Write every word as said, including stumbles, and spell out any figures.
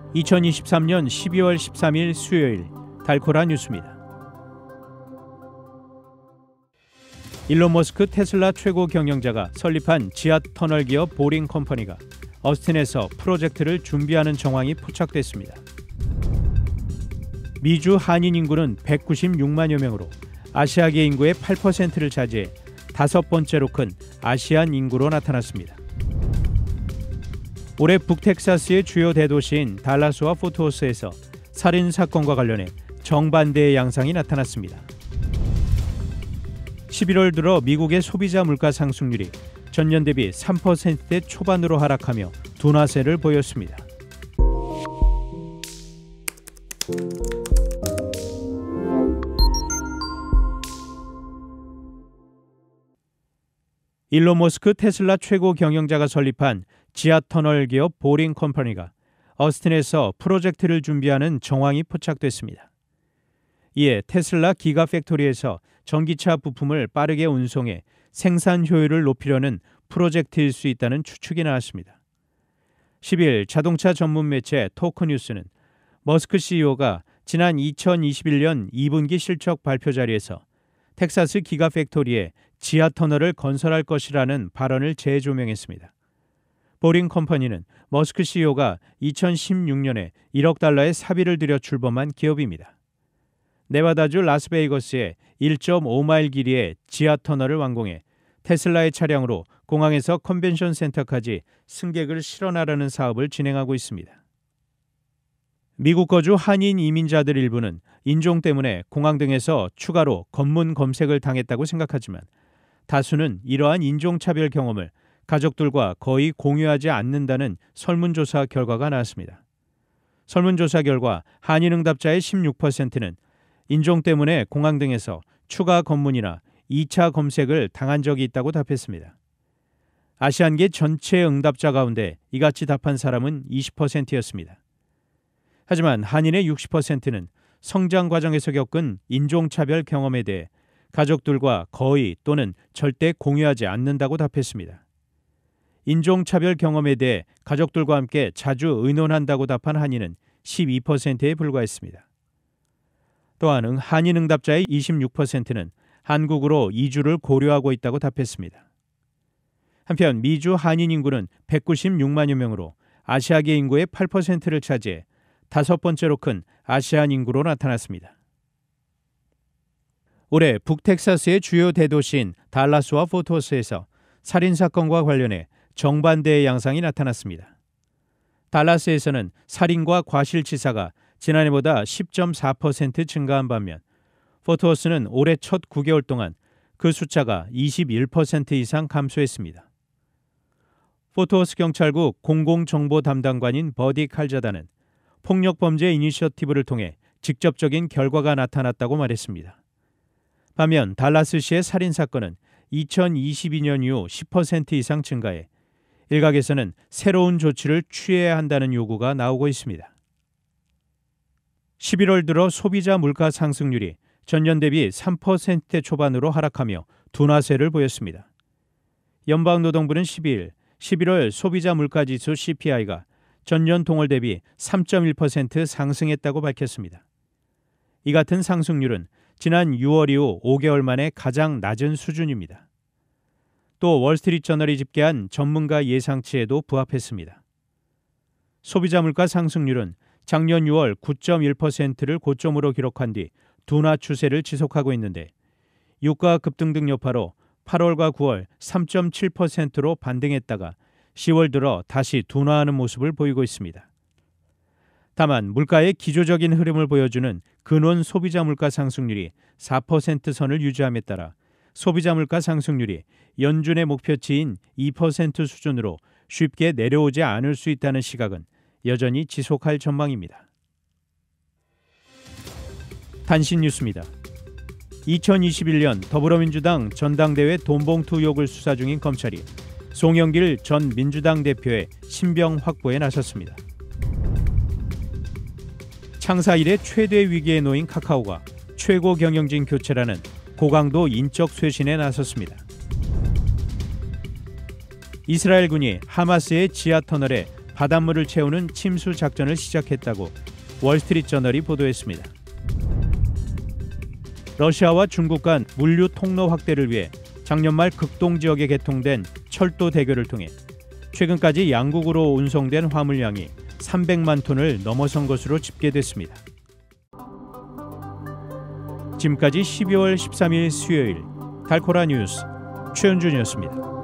이천이십삼년 십이월 십삼일 수요일 달코라 뉴스입니다. 일론 머스크 테슬라 최고 경영자가 설립한 지하 터널 기업 보링 컴퍼니가 어스틴에서 프로젝트를 준비하는 정황이 포착됐습니다. 미주 한인 인구는 백구십육만여 명으로 아시아계 인구의 팔 퍼센트를 차지해 다섯 번째로 큰 아시안 인구로 나타났습니다. 올해 북텍사스의 주요 대도시인 달라스와 포트워스에서 살인 사건과 관련해 정반대의 양상이 나타났습니다. 십일월 들어 미국의 소비자 물가 상승률이 전년 대비 삼 퍼센트대 초반으로 하락하며 둔화세를 보였습니다. 일론 머스크 테슬라 최고 경영자가 설립한 지하 터널 기업 보링 컴퍼니가 어스틴에서 프로젝트를 준비하는 정황이 포착됐습니다. 이에 테슬라 기가 팩토리에서 전기차 부품을 빠르게 운송해 생산 효율을 높이려는 프로젝트일 수 있다는 추측이 나왔습니다. 십일 자동차 전문 매체 토크뉴스는 머스크 씨이오가 지난 이천이십일년 이분기 실적 발표 자리에서 텍사스 기가 팩토리에 지하 터널을 건설할 것이라는 발언을 재조명했습니다. 보링 컴퍼니는 머스크 씨이오가 이천십육년에 일억 달러의 사비를 들여 출범한 기업입니다. 네바다주 라스베이거스에 일 점 오 마일 길이의 지하 터널을 완공해 테슬라의 차량으로 공항에서 컨벤션 센터까지 승객을 실어나르는 사업을 진행하고 있습니다. 미국 거주 한인 이민자들 일부는 인종 때문에 공항 등에서 추가로 검문 검색을 당했다고 생각하지만 다수는 이러한 인종차별 경험을 가족들과 거의 공유하지 않는다는 설문조사 결과가 나왔습니다. 설문조사 결과 한인 응답자의 십육 퍼센트는 인종 때문에 공항 등에서 추가 검문이나 이 차 검색을 당한 적이 있다고 답했습니다. 아시안계 전체 응답자 가운데 이같이 답한 사람은 이십 퍼센트였습니다. 하지만 한인의 육십 퍼센트는 성장 과정에서 겪은 인종차별 경험에 대해 가족들과 거의 또는 절대 공유하지 않는다고 답했습니다. 인종차별 경험에 대해 가족들과 함께 자주 의논한다고 답한 한인은 십이 퍼센트에 불과했습니다. 또한 한인 응답자의 이십육 퍼센트는 한국으로 이주를 고려하고 있다고 답했습니다. 한편 미주 한인 인구는 백구십육만여 명으로 아시아계 인구의 팔 퍼센트를 차지해 다섯 번째로 큰 아시안 인구로 나타났습니다. 올해 북텍사스의 주요 대도시인 달라스와 포트워스에서 살인사건과 관련해 정반대의 양상이 나타났습니다. 달라스에서는 살인과 과실치사가 지난해보다 십 점 사 퍼센트 증가한 반면 포트워스는 올해 첫 구 개월 동안 그 숫자가 이십일 퍼센트 이상 감소했습니다. 포트워스 경찰국 공공정보 담당관인 버디 칼자다는 폭력범죄 이니셔티브를 통해 직접적인 결과가 나타났다고 말했습니다. 반면 달라스시의 살인사건은 이천이십이년 이후 십 퍼센트 이상 증가해 일각에서는 새로운 조치를 취해야 한다는 요구가 나오고 있습니다. 십일월 들어 소비자 물가 상승률이 전년 대비 삼 퍼센트대 초반으로 하락하며 둔화세를 보였습니다. 연방노동부는 십이일 십일월 소비자 물가지수 씨피아이가 전년 동월 대비 삼 점 일 퍼센트 상승했다고 밝혔습니다. 이 같은 상승률은 지난 유월 이후 오 개월 만에 가장 낮은 수준입니다. 또 월스트리트저널이 집계한 전문가 예상치에도 부합했습니다. 소비자 물가 상승률은 작년 유월 구 점 일 퍼센트를 고점으로 기록한 뒤 둔화 추세를 지속하고 있는데 유가 급등 등 여파로 팔월과 구월 삼 점 칠 퍼센트로 반등했다가 시월 들어 다시 둔화하는 모습을 보이고 있습니다. 다만 물가의 기조적인 흐름을 보여주는 근원 소비자 물가 상승률이 사 퍼센트 선을 유지함에 따라 소비자 물가 상승률이 연준의 목표치인 이 퍼센트 수준으로 쉽게 내려오지 않을 수 있다는 시각은 여전히 지속할 전망입니다. 단신 뉴스입니다. 이천이십일년 더불어민주당 전당대회 돈봉투 의혹을 수사 중인 검찰이 송영길 전 민주당 대표의 신병 확보에 나섰습니다. 창사 이래 최대 위기에 놓인 카카오가 최고 경영진 교체라는 고강도 인적 쇄신에 나섰습니다. 이스라엘군이 하마스의 지하 터널에 바닷물을 채우는 침수 작전을 시작했다고 월스트리트저널이 보도했습니다. 러시아와 중국 간 물류 통로 확대를 위해 작년 말 극동 지역에 개통된 철도 대교를 통해 최근까지 양국으로 운송된 화물량이 삼백만 톤을 넘어선 것으로 집계됐습니다. 지금까지 십이월 십삼일 수요일 달코라 뉴스 최은준이었습니다.